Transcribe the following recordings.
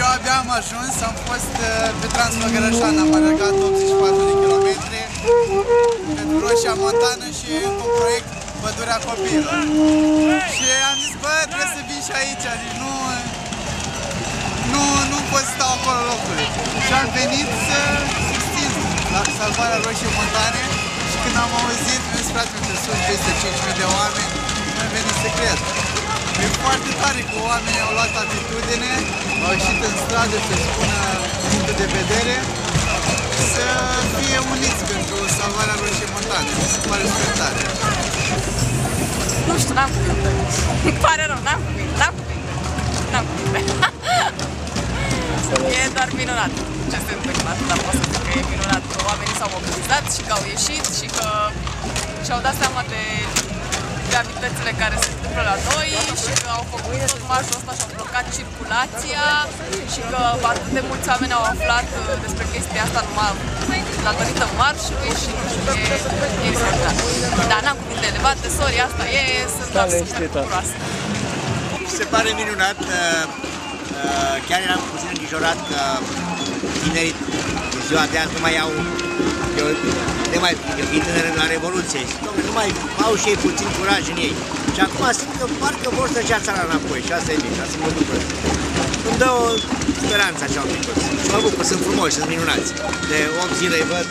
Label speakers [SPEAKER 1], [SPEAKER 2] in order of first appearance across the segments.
[SPEAKER 1] abia am ajuns, am fost pe Transfăgărășan, am alergat 84 de kilometri pentru Roșia Montană și încă un proiect, Pădurea Copiilor. Și am zis, bă, trebuie să vin și aici, deci nu pot să stau acolo locului. Și am venit să susțin la salvarea Roșiei Montane și când am auzit, mi-a zis, frate, că sunt peste 5.000 de oameni, mi-a venit să cred. E foarte tare că oamenii au luat atitudine, au ieșit în stradă să-și spună punctul de vedere, să fie uniți pentru salvarea Roșiei Montane. Mi se pare super tare.
[SPEAKER 2] Nu știu, n-am cuvinte. Îmi pare rău, n-am cuvinte. E doar minunat ce se întâmplă, atâta pot să zic că e minunat că oamenii s-au mobilizat și că au ieșit și că și-au dat seama de gravitățile care se întâmplă la noi și că au făcut tot marșul ăsta și au blocat circulația și că atât de mulți oameni au aflat despre chestia asta numai datorită marșului și nu știu, e extraordinar. Dar n-am cuvinte elevate, sorry, asta e, sunt doar super bucuroasă.
[SPEAKER 3] Se pare minunat, chiar eram puțin îngrijorat că tinerii în ziua de azi nu mai au, de mai tânără la Revoluție, nu mai au și ei puțin curaj în ei. Și acum simt că parcă vor să-și ia țara înapoi și asta e bine, asta mă bucur. Îmi dă o speranță așa un pic. Și mă bucur, sunt frumoși, sunt minunați. De 8 zile îi văd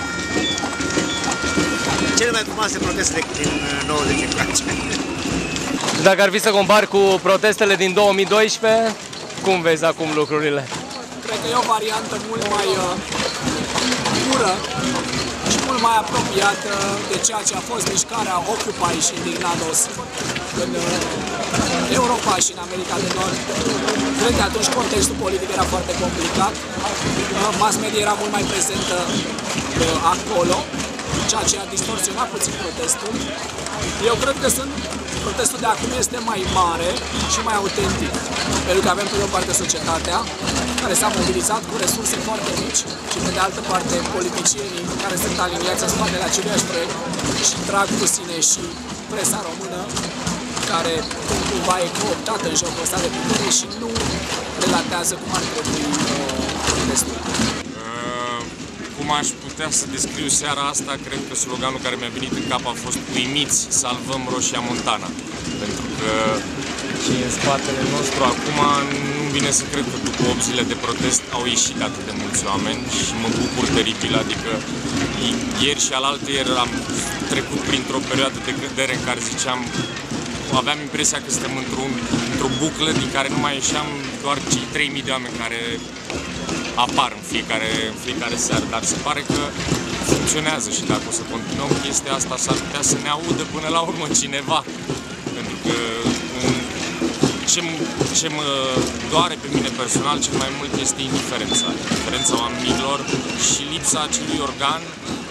[SPEAKER 3] cele mai frumoase proteste din 90 încoace.
[SPEAKER 4] Dacă ar fi să compari cu protestele din 2012, cum vezi acum lucrurile?
[SPEAKER 5] Cred că e o variantă mult mai dură și mult mai apropiată de ceea ce a fost mișcarea Occupy și Indignados în Europa și în America de Nord. Cred că atunci contextul politic era foarte complicat, mass media era mult mai prezentă acolo, ceea ce a distorsionat puțin protestul. Eu cred că protestul de acum este mai mare și mai autentic, pentru că avem pe de o parte societatea care s-a mobilizat cu resurse foarte mici și pe de altă parte politicienii care sunt aliniați în spatele aceluiași proiect și trag cu sine și presa română care cumva e cooptată în jocul ăsta de putere și nu relatează cum ar trebui protestul.
[SPEAKER 6] Cum aș putea să descriu seara asta, cred că sloganul care mi-a venit în cap a fost uimiți, salvăm Roșia Montana. Pentru că și în spatele nostru acum nu vine să cred că după 8 zile de protest au ieșit atât de mulți oameni și mă bucur teribil, adică ieri și alaltăieri am trecut printr-o perioadă de cădere în care ziceam, aveam impresia că suntem într-o buclă din care nu mai ieșeam doar cei 3.000 de oameni care apar în fiecare seară, dar se pare că funcționează și dacă o să continuăm chestia asta s-ar putea să ne audă până la urmă cineva. Pentru că ce mă doare pe mine personal cel mai mult este indiferența oamenilor și lipsa acelui organ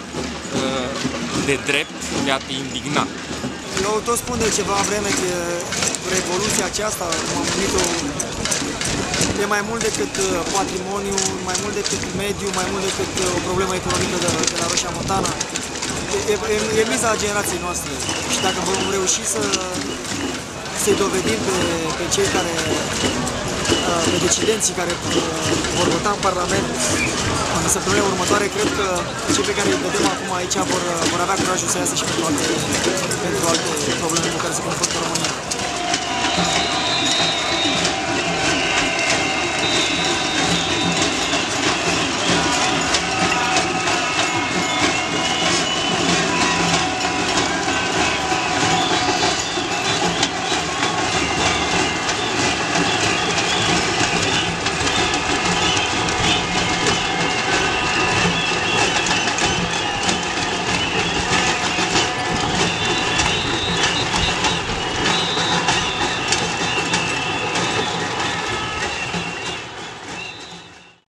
[SPEAKER 6] de drept de a te indigna.
[SPEAKER 7] Eu tot spun de ceva vreme că revoluția aceasta, cum am numit-o, e mai mult decât patrimoniu, mai mult decât mediu, mai mult decât o problemă economică de la Roșia Montana. E miza generației noastre și dacă vom reuși să-i dovedim pe cei care, pe decidenții care vor vota în Parlament în săptămâna următoare, cred că cei pe care îi vedem acum aici vor avea curajul să iasă și pentru alte probleme cu care se confruntă România.